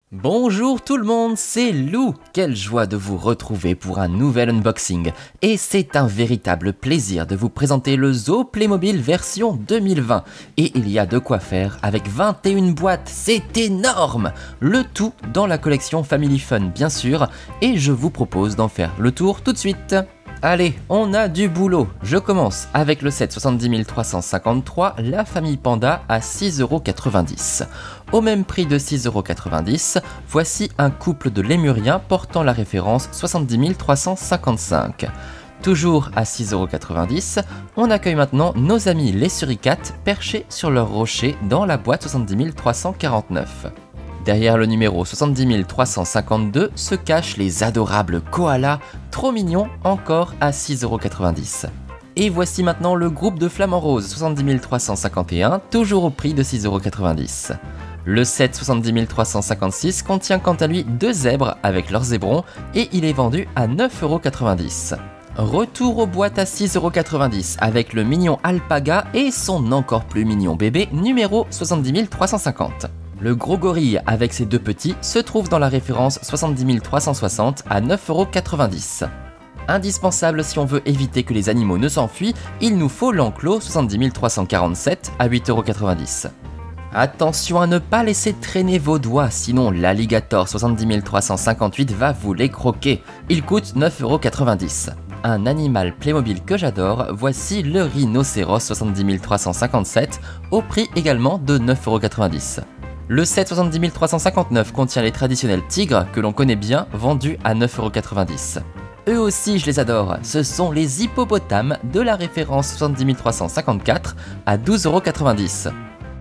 Bonjour tout le monde, c'est Lou. Quelle joie de vous retrouver pour un nouvel unboxing. Et c'est un véritable plaisir de vous présenter le Zoo Playmobil version 2020. Et il y a de quoi faire avec 21 boîtes, c'est énorme! Le tout dans la collection Family Fun bien sûr, et je vous propose d'en faire le tour tout de suite. Allez, on a du boulot. Je commence avec le set 70 353, la famille Panda à 6,90 €. Au même prix de 6,90 €, voici un couple de lémuriens portant la référence 70 355. Toujours à 6,90 €, on accueille maintenant nos amis les suricates perchés sur leur rocher dans la boîte 70 349. Derrière le numéro 70 352 se cachent les adorables koalas, trop mignons, encore à 6,90 €. Et voici maintenant le groupe de flamants roses 70 351, toujours au prix de 6,90 €. Le set 70 356 contient quant à lui deux zèbres avec leurs zébrons et il est vendu à 9,90 €. Retour aux boîtes à 6,90 € avec le mignon alpaga et son encore plus mignon bébé numéro 70 350. Le gros gorille avec ses deux petits se trouve dans la référence 70 360 à 9,90 €. Indispensable si on veut éviter que les animaux ne s'enfuient, il nous faut l'enclos 70 347 à 8,90 €. Attention à ne pas laisser traîner vos doigts, sinon l'alligator 70 358 va vous les croquer. Il coûte 9,90 €. Un animal Playmobil que j'adore, voici le rhinocéros 70 357 au prix également de 9,90 €. Le set 70 359 contient les traditionnels tigres que l'on connaît bien, vendus à 9,90 €. Eux aussi je les adore, ce sont les hippopotames de la référence 70 354 à 12,90 €.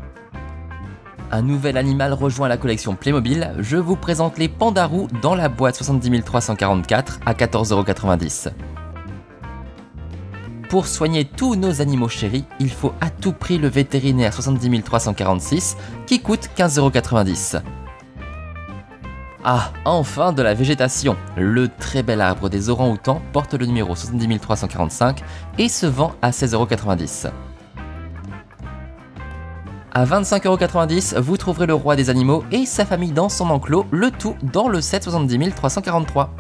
Un nouvel animal rejoint la collection Playmobil, je vous présente les pandarous dans la boîte 70 344 à 14,90 €. Pour soigner tous nos animaux chéris, il faut à tout prix le vétérinaire 70 346 qui coûte 15,90 €. Ah, enfin de la végétation. Le très bel arbre des orang-outans porte le numéro 70 345 et se vend à 16,90 €. À 25,90 €, vous trouverez le roi des animaux et sa famille dans son enclos, le tout dans le set 70 343.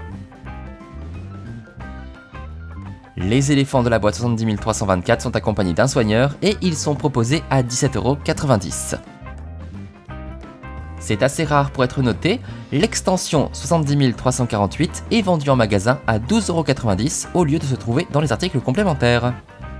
Les éléphants de la boîte 70 324 sont accompagnés d'un soigneur et ils sont proposés à 17,90 €. C'est assez rare pour être noté, l'extension 70 348 est vendue en magasin à 12,90 € au lieu de se trouver dans les articles complémentaires.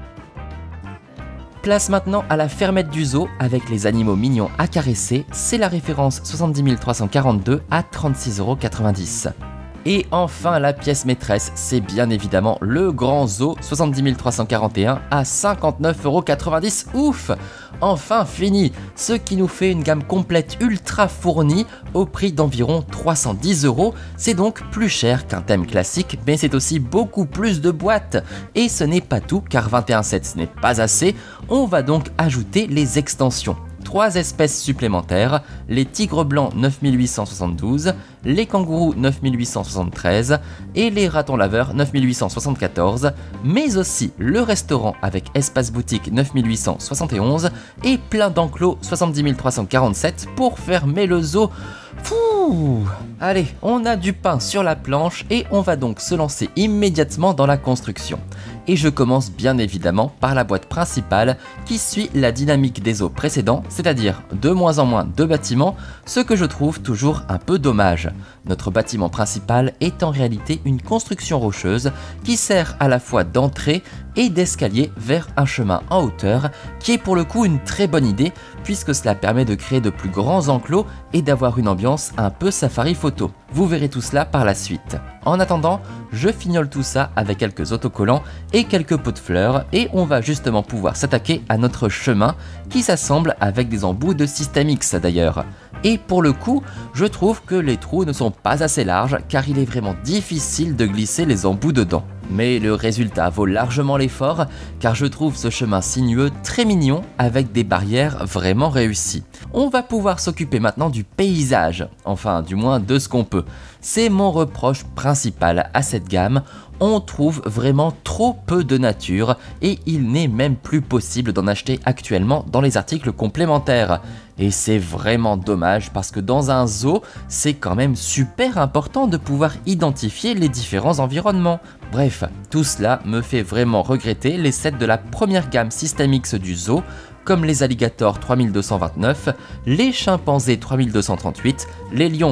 Place maintenant à la fermette du zoo avec les animaux mignons à caresser, c'est la référence 70 342 à 36,90 €. Et enfin la pièce maîtresse, c'est bien évidemment le grand zoo 70 341 à 59,90 €. Ouf! Enfin fini, ce qui nous fait une gamme complète ultra fournie au prix d'environ 310 €. C'est donc plus cher qu'un thème classique, mais c'est aussi beaucoup plus de boîtes. Et ce n'est pas tout, car 21 sets ce n'est pas assez, on va donc ajouter les extensions. 3 espèces supplémentaires, les tigres blancs 9872, les kangourous 9873 et les ratons laveurs 9874, mais aussi le restaurant avec espace boutique 9871 et plein d'enclos 70 347 pour fermer le zoo. Fouh! Allez, on a du pain sur la planche et on va donc se lancer immédiatement dans la construction. Et je commence bien évidemment par la boîte principale qui suit la dynamique des zoos précédents, c'est-à-dire de moins en moins de bâtiments, ce que je trouve toujours un peu dommage. Notre bâtiment principal est en réalité une construction rocheuse qui sert à la fois d'entrée et d'escalier vers un chemin en hauteur, qui est pour le coup une très bonne idée puisque cela permet de créer de plus grands enclos et d'avoir une ambiance un peu safari photo. Vous verrez tout cela par la suite. En attendant, je fignole tout ça avec quelques autocollants et quelques pots de fleurs et on va justement pouvoir s'attaquer à notre chemin qui s'assemble avec des embouts de Système X d'ailleurs. Et pour le coup, je trouve que les trous ne sont pas assez larges car il est vraiment difficile de glisser les embouts dedans. Mais le résultat vaut largement l'effort car je trouve ce chemin sinueux très mignon avec des barrières vraiment réussies. On va pouvoir s'occuper maintenant du paysage, enfin du moins de ce qu'on peut. C'est mon reproche principal à cette gamme, on trouve vraiment trop peu de nature et il n'est même plus possible d'en acheter actuellement dans les articles complémentaires. Et c'est vraiment dommage parce que dans un zoo, c'est quand même super important de pouvoir identifier les différents environnements. Bref, tout cela me fait vraiment regretter les sets de la première gamme System X du zoo, comme les alligators 3229, les chimpanzés 3238, les lions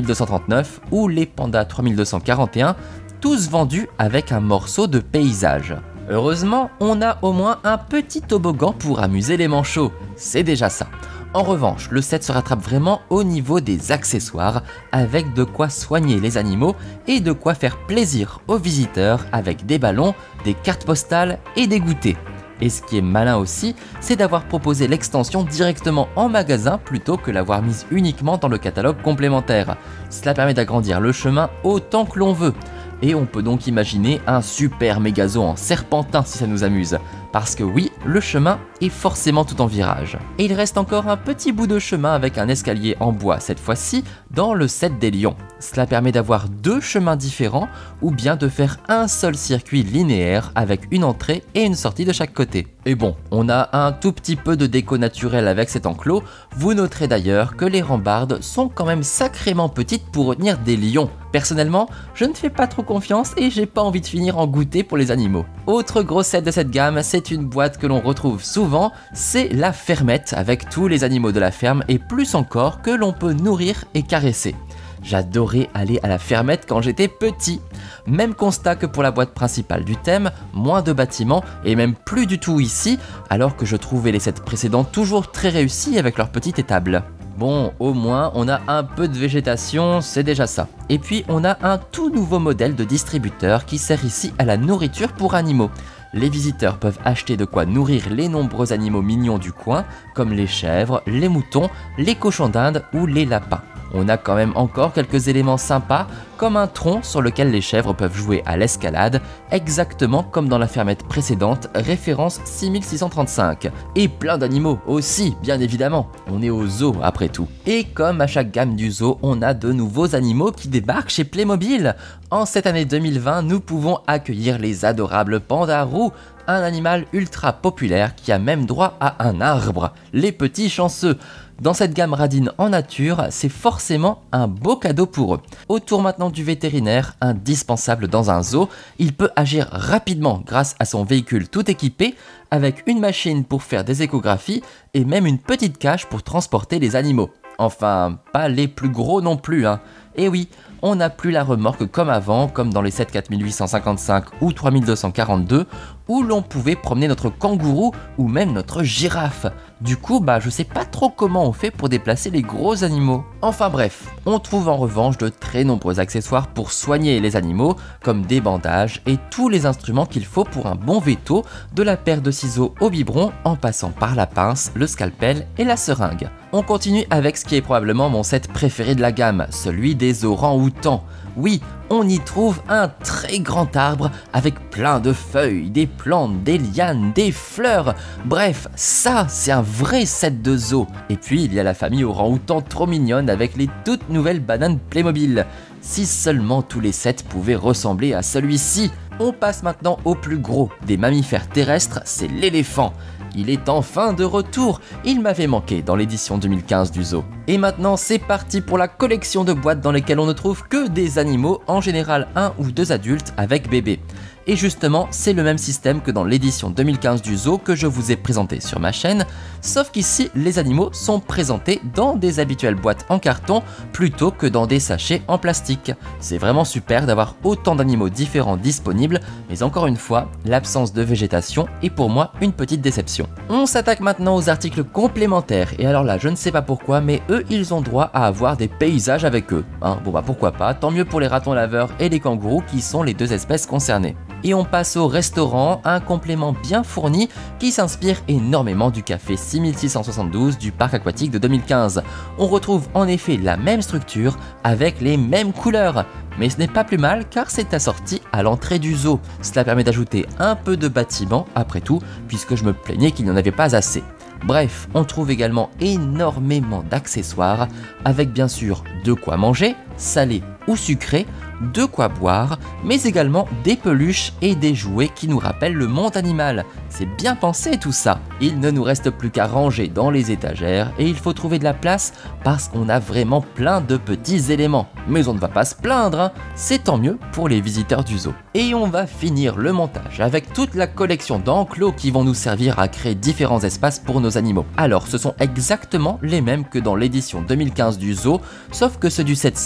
3239 ou les pandas 3241, tous vendus avec un morceau de paysage. Heureusement, on a au moins un petit toboggan pour amuser les manchots, c'est déjà ça. En revanche, le set se rattrape vraiment au niveau des accessoires, avec de quoi soigner les animaux et de quoi faire plaisir aux visiteurs avec des ballons, des cartes postales et des goûters. Et ce qui est malin aussi, c'est d'avoir proposé l'extension directement en magasin plutôt que l'avoir mise uniquement dans le catalogue complémentaire. Cela permet d'agrandir le chemin autant que l'on veut. Et on peut donc imaginer un super méga zoo en serpentin si ça nous amuse. Parce que oui, le chemin est forcément tout en virage. Et il reste encore un petit bout de chemin avec un escalier en bois cette fois-ci dans le set des lions. Cela permet d'avoir 2 chemins différents ou bien de faire un seul circuit linéaire avec une entrée et une sortie de chaque côté. Et bon, on a un tout petit peu de déco naturelle avec cet enclos. Vous noterez d'ailleurs que les rambardes sont quand même sacrément petites pour retenir des lions. Personnellement, je ne fais pas trop confiance et j'ai pas envie de finir en goûter pour les animaux. Autre gros set de cette gamme, c'est une boîte que l'on retrouve souvent, c'est la fermette avec tous les animaux de la ferme et plus encore que l'on peut nourrir et caresser. J'adorais aller à la fermette quand j'étais petit. Même constat que pour la boîte principale du thème, moins de bâtiments et même plus du tout ici, alors que je trouvais les sets précédents toujours très réussis avec leur petite étable. Bon, au moins on a un peu de végétation, c'est déjà ça. Et puis on a un tout nouveau modèle de distributeur qui sert ici à la nourriture pour animaux. Les visiteurs peuvent acheter de quoi nourrir les nombreux animaux mignons du coin, comme les chèvres, les moutons, les cochons d'Inde ou les lapins. On a quand même encore quelques éléments sympas, comme un tronc sur lequel les chèvres peuvent jouer à l'escalade, exactement comme dans la fermette précédente, référence 6635. Et plein d'animaux aussi, bien évidemment, on est au zoo après tout. Et comme à chaque gamme du zoo, on a de nouveaux animaux qui débarquent chez Playmobil. En cette année 2020, nous pouvons accueillir les adorables pandas roux, un animal ultra populaire qui a même droit à un arbre, les petits chanceux. Dans cette gamme radine en nature, c'est forcément un beau cadeau pour eux. Autour maintenant du vétérinaire, indispensable dans un zoo, il peut agir rapidement grâce à son véhicule tout équipé, avec une machine pour faire des échographies et même une petite cage pour transporter les animaux. Enfin, pas les plus gros non plus, hein. Et oui, on n'a plus la remorque comme avant, comme dans les 7 4855 ou 3242, où l'on pouvait promener notre kangourou ou même notre girafe. Du coup, je sais pas trop comment on fait pour déplacer les gros animaux. Enfin bref, on trouve en revanche de très nombreux accessoires pour soigner les animaux, comme des bandages et tous les instruments qu'il faut pour un bon veto, de la paire de ciseaux au biberon en passant par la pince, le scalpel et la seringue. On continue avec ce qui est probablement mon set préféré de la gamme, celui des orang-outans. Oui, on y trouve un très grand arbre avec plein de feuilles, des plantes, des lianes, des fleurs. Bref, ça c'est un vrai set de zoo. Et puis il y a la famille orang-outan trop mignonne avec les toutes nouvelles bananes Playmobil. Si seulement tous les sets pouvaient ressembler à celui-ci. On passe maintenant au plus gros des mammifères terrestres, c'est l'éléphant. Il est enfin de retour, il m'avait manqué dans l'édition 2015 du zoo. Et maintenant c'est parti pour la collection de boîtes dans lesquelles on ne trouve que des animaux, en général 1 ou 2 adultes avec bébé. Et justement, c'est le même système que dans l'édition 2015 du zoo que je vous ai présenté sur ma chaîne, sauf qu'ici, les animaux sont présentés dans des habituelles boîtes en carton plutôt que dans des sachets en plastique. C'est vraiment super d'avoir autant d'animaux différents disponibles, mais encore une fois, l'absence de végétation est pour moi une petite déception. On s'attaque maintenant aux articles complémentaires, et alors là, je ne sais pas pourquoi, mais eux, ils ont droit à avoir des paysages avec eux. Pourquoi pas, tant mieux pour les ratons laveurs et les kangourous qui sont les 2 espèces concernées. Et on passe au restaurant, un complément bien fourni qui s'inspire énormément du café 6672 du parc aquatique de 2015. On retrouve en effet la même structure avec les mêmes couleurs. Mais ce n'est pas plus mal car c'est assorti à l'entrée du zoo. Cela permet d'ajouter un peu de bâtiment après tout, puisque je me plaignais qu'il n'y en avait pas assez. Bref, on trouve également énormément d'accessoires, avec bien sûr de quoi manger, salé ou sucré, de quoi boire, mais également des peluches et des jouets qui nous rappellent le monde animal. C'est bien pensé tout ça. Il ne nous reste plus qu'à ranger dans les étagères et il faut trouver de la place parce qu'on a vraiment plein de petits éléments. Mais on ne va pas se plaindre, hein. C'est tant mieux pour les visiteurs du zoo. Et on va finir le montage avec toute la collection d'enclos qui vont nous servir à créer différents espaces pour nos animaux. Alors ce sont exactement les mêmes que dans l'édition 2015 du zoo, sauf que ceux du set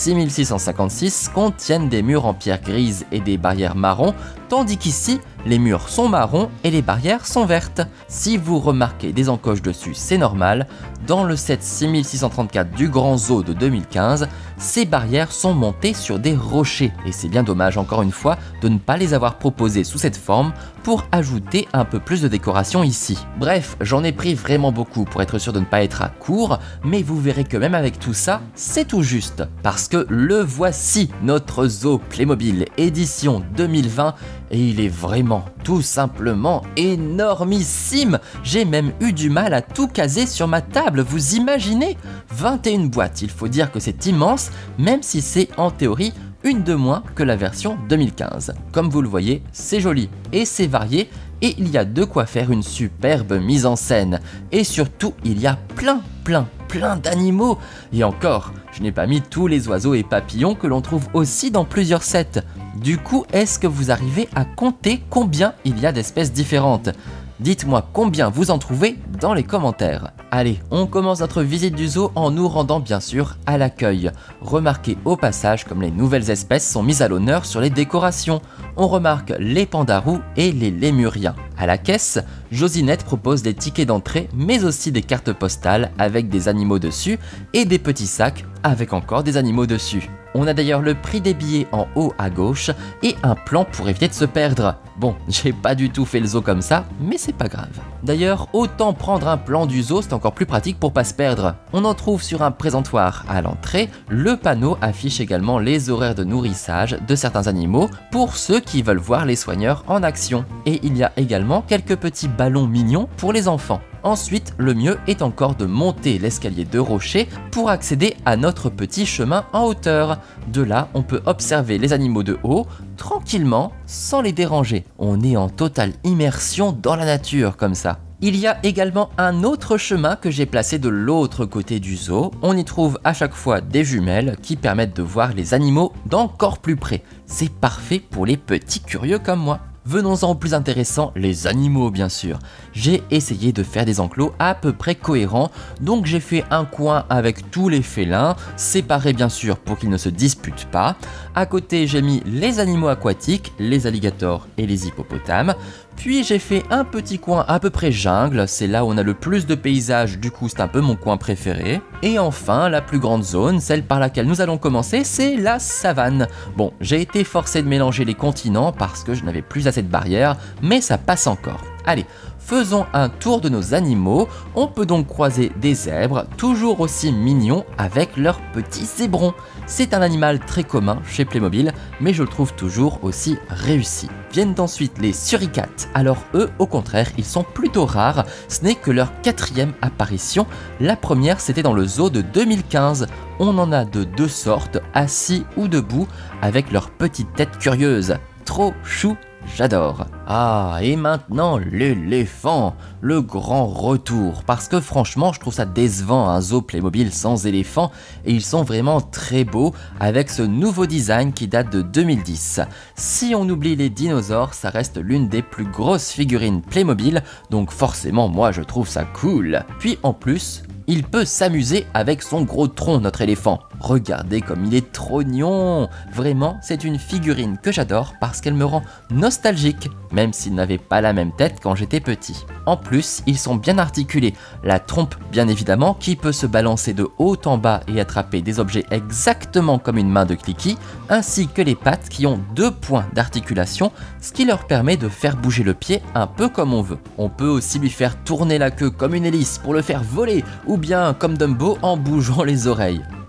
6656 contiennent des murs en pierre grise et des barrières marron, tandis qu'ici, les murs sont marrons et les barrières sont vertes. Si vous remarquez des encoches dessus, c'est normal. Dans le set 6634 du Grand Zoo de 2015, ces barrières sont montées sur des rochers. Et c'est bien dommage encore une fois de ne pas les avoir proposées sous cette forme pour ajouter un peu plus de décoration ici. Bref, j'en ai pris vraiment beaucoup pour être sûr de ne pas être à court, mais vous verrez que même avec tout ça, c'est tout juste. Parce que le voici, notre zoo Playmobil édition 2020, et il est vraiment tout simplement énormissime. J'ai même eu du mal à tout caser sur ma table, vous imaginez? 21 boîtes, il faut dire que c'est immense, même si c'est en théorie une de moins que la version 2015. Comme vous le voyez, c'est joli et c'est varié et il y a de quoi faire une superbe mise en scène. Et surtout, il y a plein d'animaux. Et encore, je n'ai pas mis tous les oiseaux et papillons que l'on trouve aussi dans plusieurs sets. Du coup, est-ce que vous arrivez à compter combien il y a d'espèces différentes? Dites-moi combien vous en trouvez dans les commentaires. Allez, on commence notre visite du zoo en nous rendant bien sûr à l'accueil. Remarquez au passage comme les nouvelles espèces sont mises à l'honneur sur les décorations. On remarque les pandarous et les lémuriens. À la caisse, Josinette propose des tickets d'entrée mais aussi des cartes postales avec des animaux dessus et des petits sacs avec encore des animaux dessus. On a d'ailleurs le prix des billets en haut à gauche et un plan pour éviter de se perdre. Bon, j'ai pas du tout fait le zoo comme ça, mais c'est pas grave. D'ailleurs, autant prendre un plan du zoo, c'est encore plus pratique pour pas se perdre. On en trouve sur un présentoir à l'entrée. Le panneau affiche également les horaires de nourrissage de certains animaux pour ceux qui veulent voir les soigneurs en action. Et il y a également quelques petits ballons mignons pour les enfants. Ensuite, le mieux est encore de monter l'escalier de rocher pour accéder à notre petit chemin en hauteur. De là, on peut observer les animaux de haut, tranquillement, sans les déranger. On est en totale immersion dans la nature comme ça. Il y a également un autre chemin que j'ai placé de l'autre côté du zoo. On y trouve à chaque fois des jumelles qui permettent de voir les animaux d'encore plus près. C'est parfait pour les petits curieux comme moi. Venons-en au plus intéressant, les animaux bien sûr. J'ai essayé de faire des enclos à peu près cohérents, donc j'ai fait un coin avec tous les félins, séparés bien sûr pour qu'ils ne se disputent pas. À côté j'ai mis les animaux aquatiques, les alligators et les hippopotames. Puis j'ai fait un petit coin à peu près jungle, c'est là où on a le plus de paysages, du coup c'est un peu mon coin préféré. Et enfin, la plus grande zone, celle par laquelle nous allons commencer, c'est la savane. Bon, j'ai été forcé de mélanger les continents parce que je n'avais plus assez de barrières, mais ça passe encore. Allez, faisons un tour de nos animaux. On peut donc croiser des zèbres, toujours aussi mignons avec leurs petits zébrons. C'est un animal très commun chez Playmobil, mais je le trouve toujours aussi réussi. Viennent ensuite les suricates. Alors eux, au contraire, ils sont plutôt rares. Ce n'est que leur 4e apparition. La première, c'était dans le zoo de 2015. On en a de 2 sortes, assis ou debout, avec leurs petites têtes curieuses. Trop chou. J'adore. Ah, et maintenant l'éléphant, le grand retour, parce que franchement je trouve ça décevant un zoo Playmobil sans éléphant, et ils sont vraiment très beaux avec ce nouveau design qui date de 2010. Si on oublie les dinosaures, ça reste l'une des plus grosses figurines Playmobil, donc forcément moi je trouve ça cool. Puis en plus, il peut s'amuser avec son gros tronc, notre éléphant. Regardez comme il est trognon. Vraiment, c'est une figurine que j'adore parce qu'elle me rend nostalgique, même s'il n'avait pas la même tête quand j'étais petit. En plus, ils sont bien articulés. La trompe, bien évidemment, qui peut se balancer de haut en bas et attraper des objets exactement comme une main de Clicky, ainsi que les pattes qui ont 2 points d'articulation, ce qui leur permet de faire bouger le pied un peu comme on veut. On peut aussi lui faire tourner la queue comme une hélice pour le faire voler, ou bien comme Dumbo en bougeant les oreilles.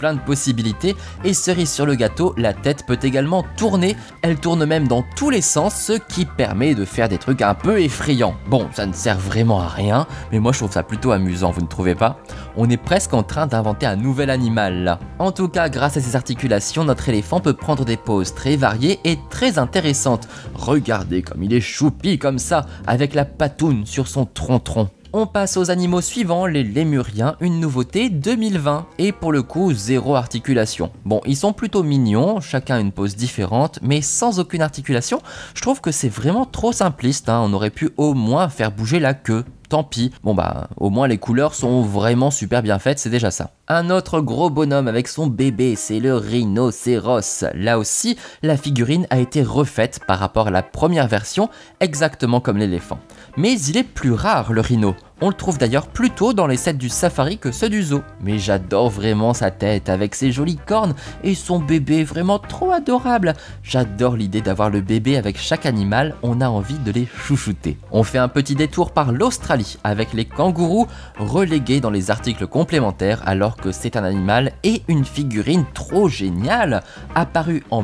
plein de possibilités et cerise sur le gâteau, la tête peut également tourner, elle tourne même dans tous les sens, ce qui permet de faire des trucs un peu effrayants. Bon, ça ne sert vraiment à rien, mais moi je trouve ça plutôt amusant, vous ne trouvez pas? On est presque en train d'inventer un nouvel animal là. En tout cas, grâce à ses articulations, notre éléphant peut prendre des poses très variées et très intéressantes. Regardez comme il est choupi comme ça, avec la patoune sur son tronc-tronc. On passe aux animaux suivants, les lémuriens, une nouveauté 2020, et pour le coup, zéro articulation. Bon, ils sont plutôt mignons, chacun a une pose différente, mais sans aucune articulation, je trouve que c'est vraiment trop simpliste, hein. On aurait pu au moins faire bouger la queue. Tant pis, bon bah au moins les couleurs sont vraiment super bien faites, c'est déjà ça. Un autre gros bonhomme avec son bébé, c'est le rhinocéros. Là aussi, la figurine a été refaite par rapport à la première version, exactement comme l'éléphant. Mais il est plus rare le rhino. On le trouve d'ailleurs plutôt dans les sets du safari que ceux du zoo. Mais j'adore vraiment sa tête avec ses jolies cornes et son bébé vraiment trop adorable. J'adore l'idée d'avoir le bébé avec chaque animal, on a envie de les chouchouter. On fait un petit détour par l'Australie avec les kangourous relégués dans les articles complémentaires alors que c'est un animal et une figurine trop géniale. Apparu en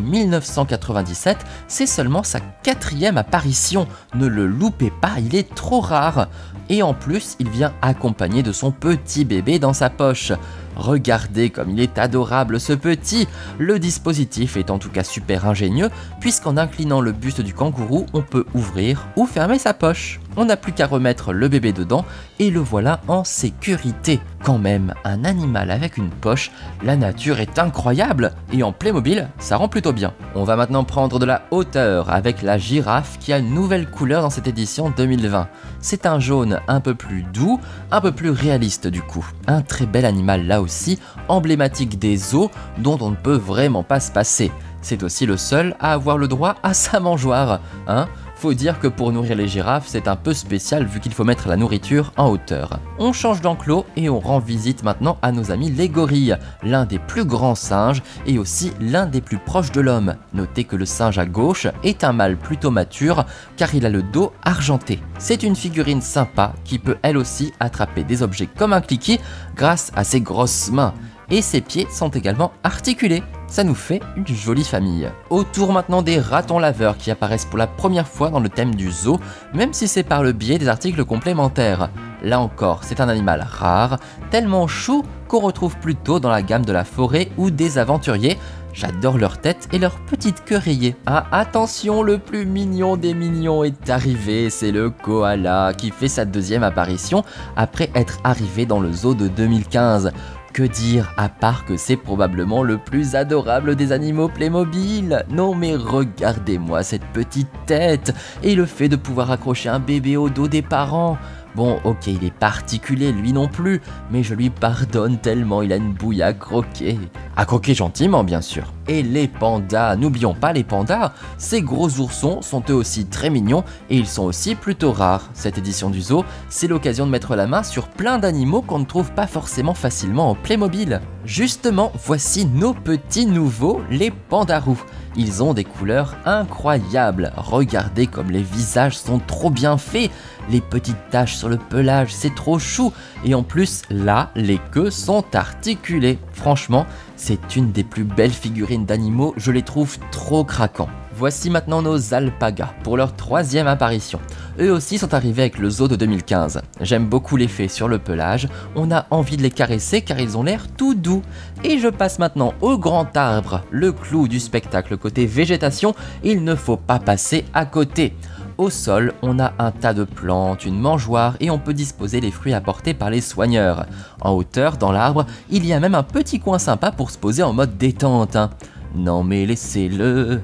1997, c'est seulement sa 4e apparition. Ne le loupez pas, il est trop rare. Et en plus, il vient accompagné de son petit bébé dans sa poche. Regardez comme il est adorable ce petit. Le dispositif est en tout cas super ingénieux, puisqu'en inclinant le buste du kangourou, on peut ouvrir ou fermer sa poche. On n'a plus qu'à remettre le bébé dedans et le voilà en sécurité. Quand même, un animal avec une poche, la nature est incroyable et en Playmobil, ça rend plutôt bien. On va maintenant prendre de la hauteur avec la girafe qui a une nouvelle couleur dans cette édition 2020. C'est un jaune un peu plus doux, un peu plus réaliste du coup. Un très bel animal là aussi, emblématique des zoos dont on ne peut vraiment pas se passer. C'est aussi le seul à avoir le droit à sa mangeoire, hein. Faut dire que pour nourrir les girafes, c'est un peu spécial vu qu'il faut mettre la nourriture en hauteur. On change d'enclos et on rend visite maintenant à nos amis les gorilles, l'un des plus grands singes et aussi l'un des plus proches de l'homme. Notez que le singe à gauche est un mâle plutôt mature car il a le dos argenté. C'est une figurine sympa qui peut elle aussi attraper des objets comme un cliquet grâce à ses grosses mains. Et ses pieds sont également articulés. Ça nous fait une jolie famille. Autour maintenant des ratons laveurs qui apparaissent pour la première fois dans le thème du zoo, même si c'est par le biais des articles complémentaires. Là encore, c'est un animal rare, tellement chou qu'on retrouve plutôt dans la gamme de la forêt ou des aventuriers. J'adore leur tête et leur petite queue rayée. Ah attention, le plus mignon des mignons est arrivé, c'est le koala qui fait sa 2e apparition après être arrivé dans le zoo de 2015. Que dire à part que c'est probablement le plus adorable des animaux Playmobil? Non mais regardez-moi cette petite tête et le fait de pouvoir accrocher un bébé au dos des parents. Bon, ok, il est pas articulé lui non plus, mais je lui pardonne tellement il a une bouille à croquer. À croquer gentiment, bien sûr. Et les pandas, n'oublions pas les pandas, ces gros oursons sont eux aussi très mignons et ils sont aussi plutôt rares. Cette édition du zoo, c'est l'occasion de mettre la main sur plein d'animaux qu'on ne trouve pas forcément facilement en Playmobil. Justement, voici nos petits nouveaux, les pandarous. Ils ont des couleurs incroyables. Regardez comme les visages sont trop bien faits. Les petites taches sur le pelage, c'est trop chou. Et en plus, là, les queues sont articulées. Franchement, c'est une des plus belles figurines d'animaux, je les trouve trop craquants. Voici maintenant nos alpagas pour leur 3e apparition. Eux aussi sont arrivés avec le zoo de 2015. J'aime beaucoup l'effet sur le pelage, on a envie de les caresser car ils ont l'air tout doux. Et je passe maintenant au grand arbre, le clou du spectacle côté végétation, il ne faut pas passer à côté. Au sol, on a un tas de plantes, une mangeoire et on peut disposer les fruits apportés par les soigneurs. En hauteur, dans l'arbre, il y a même un petit coin sympa pour se poser en mode détente. Non mais laissez-le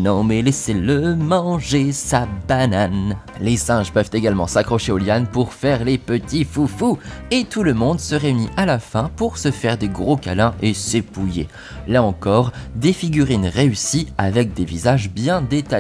manger sa banane. Les singes peuvent également s'accrocher aux lianes pour faire les petits foufous. Et tout le monde se réunit à la fin pour se faire des gros câlins et s'épouiller. Là encore, des figurines réussies avec des visages bien détaillés.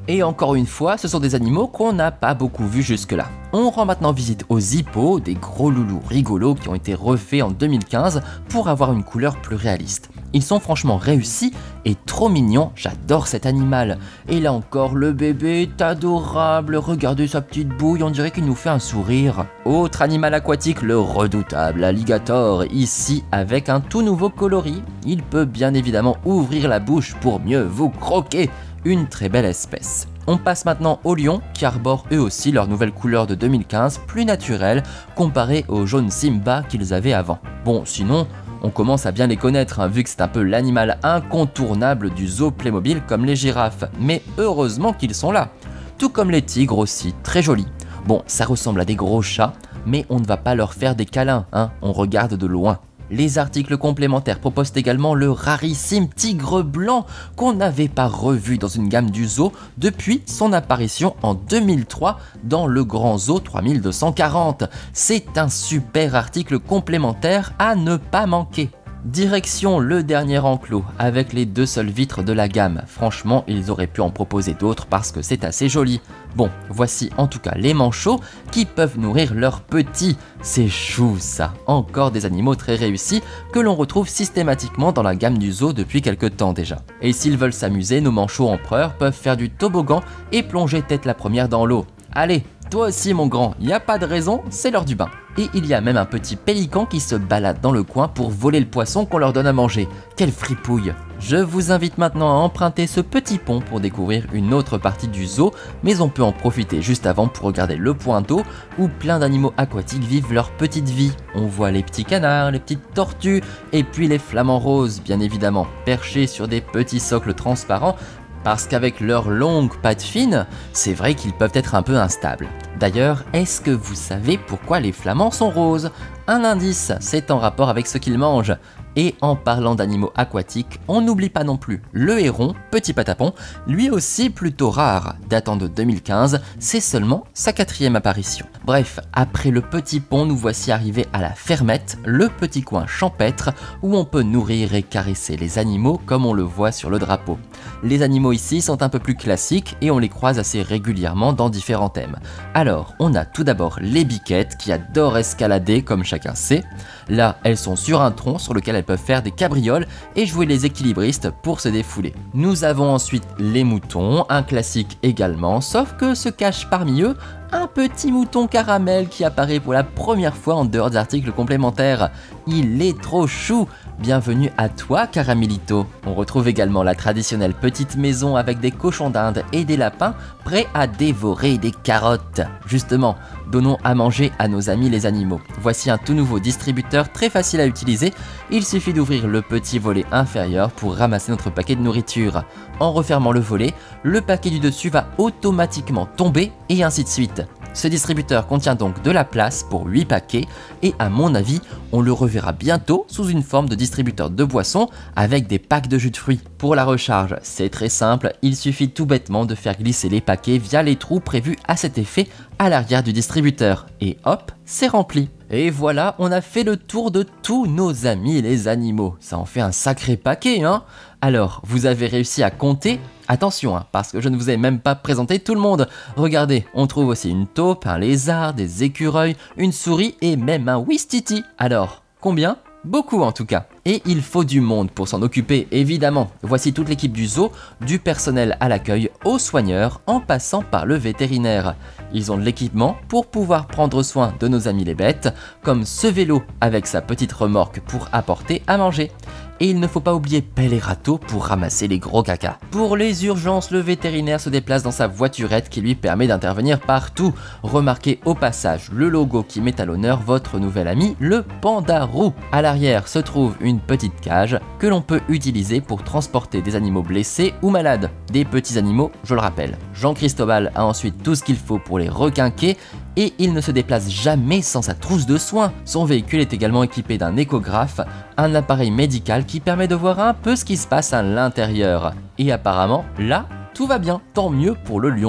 Et encore une fois, ce sont des animaux qu'on n'a pas beaucoup vus jusque-là. On rend maintenant visite aux hippos, des gros loulous rigolos qui ont été refaits en 2015 pour avoir une couleur plus réaliste. Ils sont franchement réussis et trop mignons, j'adore cet animal. Et là encore, le bébé est adorable, regardez sa petite bouille, on dirait qu'il nous fait un sourire. Autre animal aquatique, le redoutable alligator, ici avec un tout nouveau coloris. Il peut bien évidemment ouvrir la bouche pour mieux vous croquer, une très belle espèce. On passe maintenant aux lions qui arborent eux aussi leur nouvelle couleur de 2015, plus naturelle comparée au jaune Simba qu'ils avaient avant. Bon, sinon, on commence à bien les connaître, vu que c'est un peu l'animal incontournable du zoo Playmobil comme les girafes, mais heureusement qu'ils sont là. Tout comme les tigres aussi, très jolis. Bon, ça ressemble à des gros chats, mais on ne va pas leur faire des câlins, on regarde de loin. Les articles complémentaires proposent également le rarissime tigre blanc qu'on n'avait pas revu dans une gamme du zoo depuis son apparition en 2003 dans le Grand Zoo 3240. C'est un super article complémentaire à ne pas manquer. Direction le dernier enclos avec les 2 seules vitres de la gamme. Franchement, ils auraient pu en proposer d'autres parce que c'est assez joli. Bon, voici en tout cas les manchots qui peuvent nourrir leurs petits. C'est chou ça, encore des animaux très réussis que l'on retrouve systématiquement dans la gamme du zoo depuis quelques temps déjà. Et s'ils veulent s'amuser, nos manchots empereurs peuvent faire du toboggan et plonger tête la première dans l'eau. Allez, toi aussi mon grand, y a pas de raison, c'est l'heure du bain. Et il y a même un petit pélican qui se balade dans le coin pour voler le poisson qu'on leur donne à manger. Quelle fripouille! Je vous invite maintenant à emprunter ce petit pont pour découvrir une autre partie du zoo, mais on peut en profiter juste avant pour regarder le point d'eau où plein d'animaux aquatiques vivent leur petite vie. On voit les petits canards, les petites tortues et puis les flamants roses bien évidemment, perchés sur des petits socles transparents. Parce qu'avec leurs longues pattes fines, c'est vrai qu'ils peuvent être un peu instables. D'ailleurs, est-ce que vous savez pourquoi les flamands sont roses? Un indice, c'est en rapport avec ce qu'ils mangent. Et en parlant d'animaux aquatiques, on n'oublie pas non plus le héron, petit patapon, lui aussi plutôt rare, datant de 2015, c'est seulement sa 4e apparition. Bref, après le petit pont, nous voici arrivés à la fermette, le petit coin champêtre où on peut nourrir et caresser les animaux comme on le voit sur le drapeau. Les animaux ici sont un peu plus classiques et on les croise assez régulièrement dans différents thèmes. Alors, on a tout d'abord les biquettes qui adorent escalader comme chacun sait. Là, elles sont sur un tronc sur lequel elles peuvent faire des cabrioles et jouer les équilibristes pour se défouler. Nous avons ensuite les moutons, un classique également, sauf que se cache parmi eux un petit mouton caramel qui apparaît pour la première fois en dehors des articles complémentaires. Il est trop chou! Bienvenue à toi Caramelito. On retrouve également la traditionnelle petite maison avec des cochons d'Inde et des lapins prêts à dévorer des carottes. Justement, donnons à manger à nos amis les animaux. Voici un tout nouveau distributeur très facile à utiliser. Il suffit d'ouvrir le petit volet inférieur pour ramasser notre paquet de nourriture. En refermant le volet, le paquet du dessus va automatiquement tomber et ainsi de suite. Ce distributeur contient donc de la place pour 8 paquets et à mon avis, on le reverra bientôt sous une forme de distributeur de boissons avec des packs de jus de fruits. Pour la recharge, c'est très simple, il suffit tout bêtement de faire glisser les paquets via les trous prévus à cet effet à l'arrière du distributeur. Et hop, c'est rempli. Et voilà, on a fait le tour de tous nos amis les animaux. Ça en fait un sacré paquet, hein? Alors, vous avez réussi à compter? Attention, parce que je ne vous ai même pas présenté tout le monde. Regardez, on trouve aussi une taupe, un lézard, des écureuils, une souris et même un ouistiti. Alors, combien? Beaucoup en tout cas. Et il faut du monde pour s'en occuper, évidemment. Voici toute l'équipe du zoo, du personnel à l'accueil aux soigneurs, en passant par le vétérinaire. Ils ont de l'équipement pour pouvoir prendre soin de nos amis les bêtes, comme ce vélo avec sa petite remorque pour apporter à manger. Et il ne faut pas oublier pelle et râteau pour ramasser les gros caca. Pour les urgences, le vétérinaire se déplace dans sa voiturette qui lui permet d'intervenir partout. Remarquez au passage le logo qui met à l'honneur votre nouvel ami, le panda roux. À l'arrière se trouve une petite cage que l'on peut utiliser pour transporter des animaux blessés ou malades. Des petits animaux, je le rappelle. Jean Cristobal a ensuite tout ce qu'il faut pour les requinquer et il ne se déplace jamais sans sa trousse de soins. Son véhicule est également équipé d'un échographe, un appareil médical qui permet de voir un peu ce qui se passe à l'intérieur. Et apparemment, là, tout va bien, tant mieux pour le lionceau.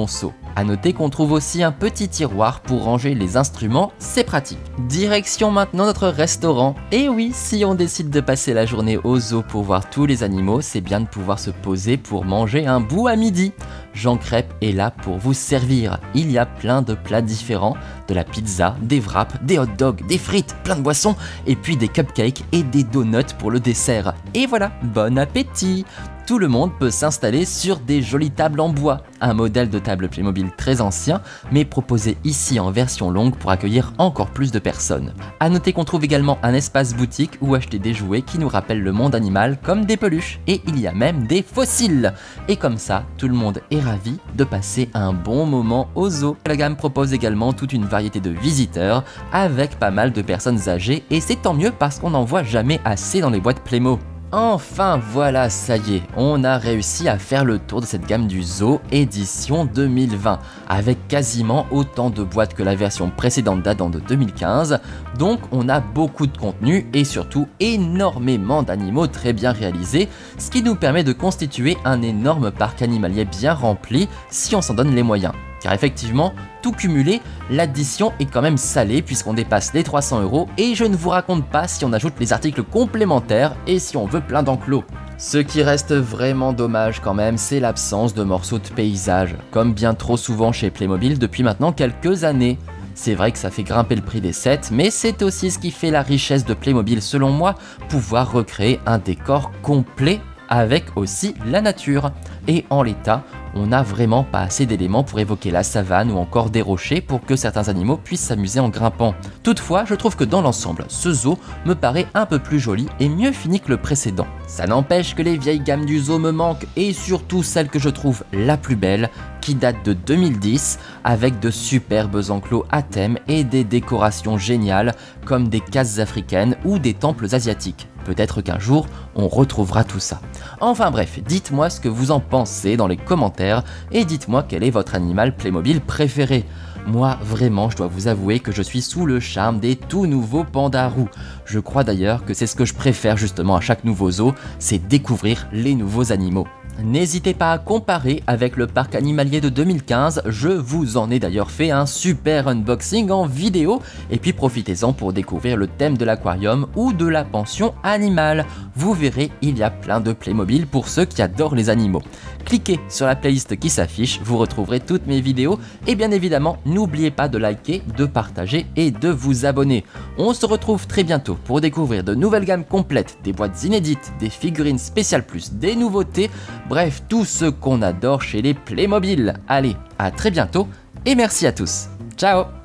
A noter qu'on trouve aussi un petit tiroir pour ranger les instruments, c'est pratique. Direction maintenant notre restaurant. Et oui, si on décide de passer la journée au zoo pour voir tous les animaux, c'est bien de pouvoir se poser pour manger un bout à midi. Jean Crêpe est là pour vous servir. Il y a plein de plats différents, de la pizza, des wraps, des hot dogs, des frites, plein de boissons, et puis des cupcakes et des donuts pour le dessert. Et voilà, bon appétit! Tout le monde peut s'installer sur des jolies tables en bois, un modèle de table Playmobil très ancien, mais proposé ici en version longue pour accueillir encore plus de personnes. A noter qu'on trouve également un espace boutique où acheter des jouets qui nous rappellent le monde animal comme des peluches, et il y a même des fossiles. Et comme ça, tout le monde est ravi de passer un bon moment au zoo. La gamme propose également toute une variété de visiteurs, avec pas mal de personnes âgées, et c'est tant mieux parce qu'on n'en voit jamais assez dans les boîtes Playmo. Enfin voilà, ça y est, on a réussi à faire le tour de cette gamme du zoo édition 2020, avec quasiment autant de boîtes que la version précédente datant de 2015, donc on a beaucoup de contenu et surtout énormément d'animaux très bien réalisés, ce qui nous permet de constituer un énorme parc animalier bien rempli si on s'en donne les moyens. Car effectivement, tout cumulé, l'addition est quand même salée puisqu'on dépasse les 300 € et je ne vous raconte pas si on ajoute les articles complémentaires et si on veut plein d'enclos. Ce qui reste vraiment dommage quand même, c'est l'absence de morceaux de paysage, comme bien trop souvent chez Playmobil depuis maintenant quelques années. C'est vrai que ça fait grimper le prix des sets, mais c'est aussi ce qui fait la richesse de Playmobil selon moi, pouvoir recréer un décor complet avec aussi la nature. Et en l'état, on n'a vraiment pas assez d'éléments pour évoquer la savane ou encore des rochers pour que certains animaux puissent s'amuser en grimpant. Toutefois, je trouve que dans l'ensemble, ce zoo me paraît un peu plus joli et mieux fini que le précédent. Ça n'empêche que les vieilles gammes du zoo me manquent et surtout celle que je trouve la plus belle, qui date de 2010, avec de superbes enclos à thème et des décorations géniales comme des cases africaines ou des temples asiatiques. Peut-être qu'un jour, on retrouvera tout ça. Enfin bref, dites-moi ce que vous en pensez dans les commentaires et dites-moi quel est votre animal Playmobil préféré. Moi, vraiment, je dois vous avouer que je suis sous le charme des tout nouveaux pandas roux. Je crois d'ailleurs que c'est ce que je préfère justement à chaque nouveau zoo, c'est découvrir les nouveaux animaux. N'hésitez pas à comparer avec le parc animalier de 2015, je vous en ai d'ailleurs fait un super unboxing en vidéo, et puis profitez-en pour découvrir le thème de l'aquarium ou de la pension animale. Vous verrez, il y a plein de Playmobil pour ceux qui adorent les animaux. Cliquez sur la playlist qui s'affiche, vous retrouverez toutes mes vidéos, et bien évidemment, n'oubliez pas de liker, de partager et de vous abonner. On se retrouve très bientôt pour découvrir de nouvelles gammes complètes, des boîtes inédites, des figurines spéciales plus, des nouveautés, bref, tout ce qu'on adore chez les Playmobil. Allez, à très bientôt et merci à tous. Ciao!